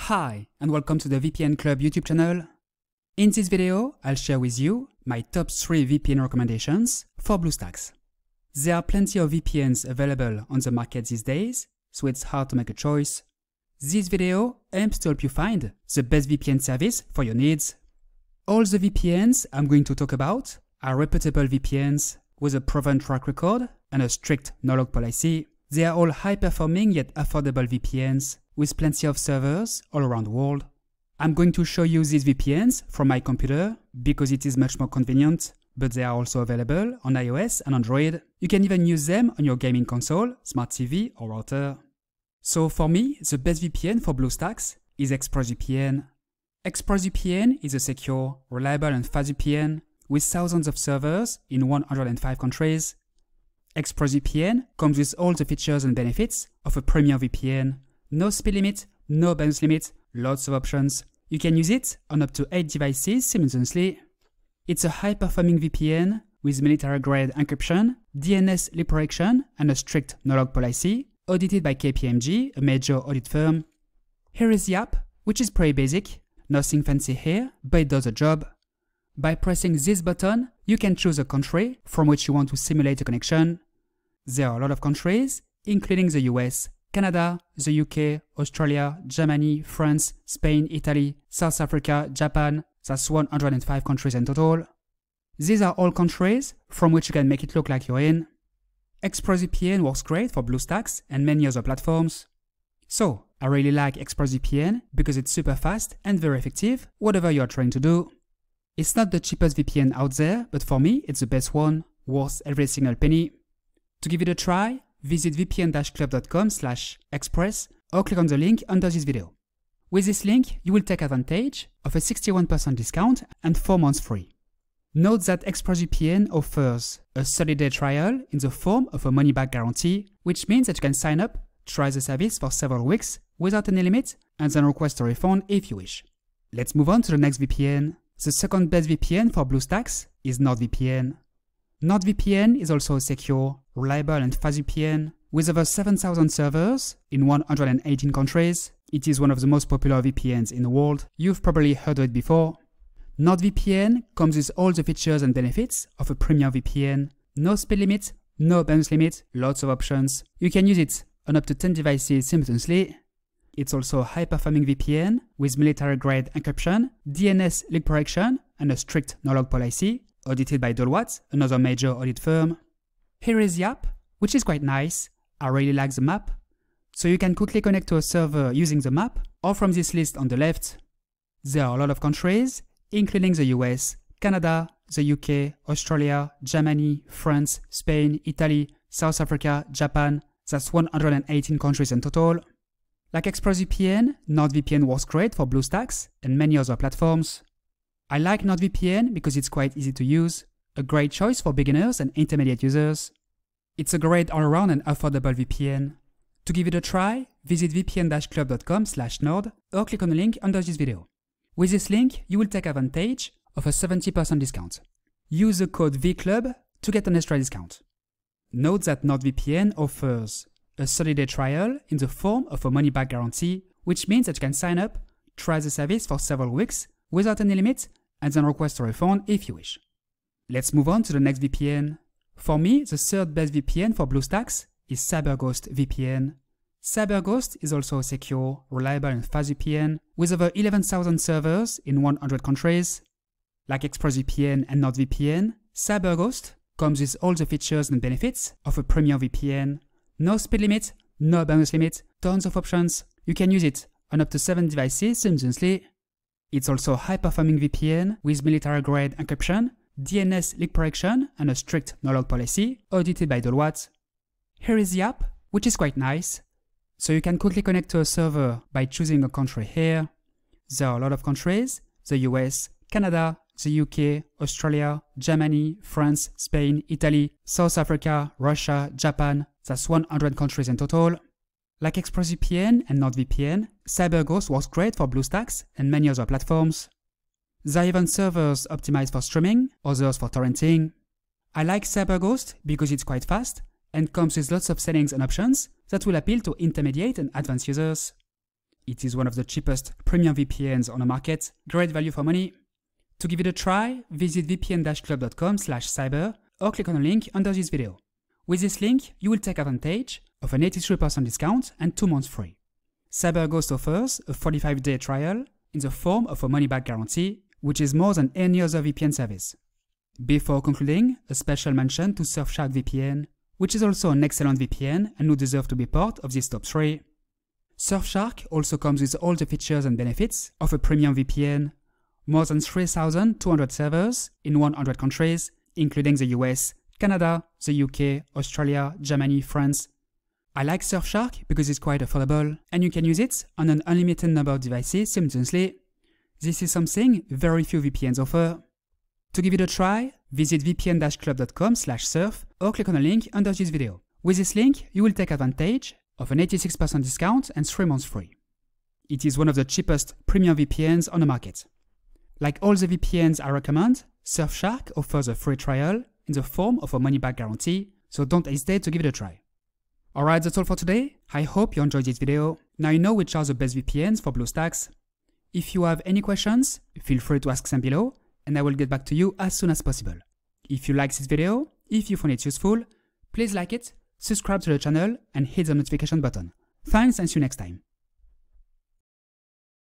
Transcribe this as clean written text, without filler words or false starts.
Hi, and welcome to the VPN Club YouTube channel. In this video, I'll share with you my top 3 VPN recommendations for Bluestacks. There are plenty of VPNs available on the market these days, so it's hard to make a choice. This video aims to help you find the best VPN service for your needs. All the VPNs I'm going to talk about are reputable VPNs with a proven track record and a strict no-log policy. They are all high-performing yet affordable VPNs with plenty of servers all around the world. I'm going to show you these VPNs from my computer because it is much more convenient, but they are also available on iOS and Android. You can even use them on your gaming console, smart TV or router. So for me, the best VPN for Bluestacks is ExpressVPN. ExpressVPN is a secure, reliable and fast VPN with thousands of servers in 105 countries. ExpressVPN comes with all the features and benefits of a premium VPN. No speed limit, no bandwidth limit, lots of options. You can use it on up to 8 devices simultaneously. It's a high-performing VPN with military-grade encryption, DNS leak protection, and a strict no-log policy, audited by KPMG, a major audit firm. Here is the app, which is pretty basic. Nothing fancy here, but it does the job. By pressing this button, you can choose a country from which you want to simulate a connection. There are a lot of countries, including the US, Canada, the UK, Australia, Germany, France, Spain, Italy, South Africa, Japan. That's 105 countries in total. These are all countries from which you can make it look like you're in. ExpressVPN works great for Bluestacks and many other platforms. So, I really like ExpressVPN because it's super fast and very effective, whatever you are trying to do. It's not the cheapest VPN out there, but for me, it's the best one, worth every single penny. To give it a try, visit vpn-club.com/express or click on the link under this video. With this link, you will take advantage of a 61% discount and 4 months free. Note that ExpressVPN offers a 30-day trial in the form of a money-back guarantee, which means that you can sign up, try the service for several weeks without any limit, and then request a refund if you wish. Let's move on to the next VPN. The second best VPN for Bluestacks is NordVPN. NordVPN is also a secure, reliable and fast VPN with over 7,000 servers in 118 countries. It is one of the most popular VPNs in the world. You've probably heard of it before. NordVPN comes with all the features and benefits of a premium VPN. No speed limit, no bandwidth limit, lots of options. You can use it on up to 10 devices simultaneously. It's also a high-performing VPN with military-grade encryption, DNS leak protection, and a strict no-log policy, audited by Deloitte, another major audit firm. Here is the app, which is quite nice. I really like the map. So you can quickly connect to a server using the map, or from this list on the left. There are a lot of countries, including the US, Canada, the UK, Australia, Germany, France, Spain, Italy, South Africa, Japan. That's 118 countries in total. Like ExpressVPN, NordVPN works great for Bluestacks and many other platforms. I like NordVPN because it's quite easy to use, a great choice for beginners and intermediate users. It's a great all-around and affordable VPN. To give it a try, visit vpn-club.com/nord or click on the link under this video. With this link, you will take advantage of a 70% discount. Use the code VCLUB to get an extra discount. Note that NordVPN offers a 30-day trial in the form of a money-back guarantee, which means that you can sign up, try the service for several weeks without any limit, and then request a refund if you wish. Let's move on to the next VPN. For me, the third best VPN for Bluestacks is CyberGhost VPN. CyberGhost is also a secure, reliable and fast VPN with over 11,000 servers in 100 countries. Like ExpressVPN and NordVPN, CyberGhost comes with all the features and benefits of a premium VPN. No speed limit, no bandwidth limit, tons of options. You can use it on up to 7 devices simultaneously. It's also a high-performing VPN with military-grade encryption, DNS leak protection, and a strict no-log policy, audited by Deloitte. Here is the app, which is quite nice. So you can quickly connect to a server by choosing a country here. There are a lot of countries, the US, Canada, the UK, Australia, Germany, France, Spain, Italy, South Africa, Russia, Japan. That's 100 countries in total. Like ExpressVPN and NordVPN, CyberGhost works great for Bluestacks and many other platforms. There are even servers optimized for streaming, others for torrenting. I like CyberGhost because it's quite fast and comes with lots of settings and options that will appeal to intermediate and advanced users. It is one of the cheapest premium VPNs on the market. Great value for money. To give it a try, visit vpn-club.com/cyber or click on the link under this video. With this link, you will take advantage of an 83% discount and 2 months free. CyberGhost offers a 45-day trial in the form of a money-back guarantee, which is more than any other VPN service. Before concluding, a special mention to Surfshark VPN, which is also an excellent VPN and who deserve to be part of this top 3. Surfshark also comes with all the features and benefits of a premium VPN, more than 3,200 servers in 100 countries, including the US, Canada, the UK, Australia, Germany, France. I like Surfshark because it's quite affordable and you can use it on an unlimited number of devices simultaneously. This is something very few VPNs offer. To give it a try, visit vpn-club.com/surf or click on the link under this video. With this link, you will take advantage of an 86% discount and 3 months free. It is one of the cheapest premium VPNs on the market. Like all the VPNs I recommend, Surfshark offers a free trial in the form of a money-back guarantee, so don't hesitate to give it a try. Alright, that's all for today. I hope you enjoyed this video. Now you know which are the best VPNs for Bluestacks. If you have any questions, feel free to ask them below, and I will get back to you as soon as possible. If you like this video, if you found it useful, please like it, subscribe to the channel, and hit the notification button. Thanks and see you next time.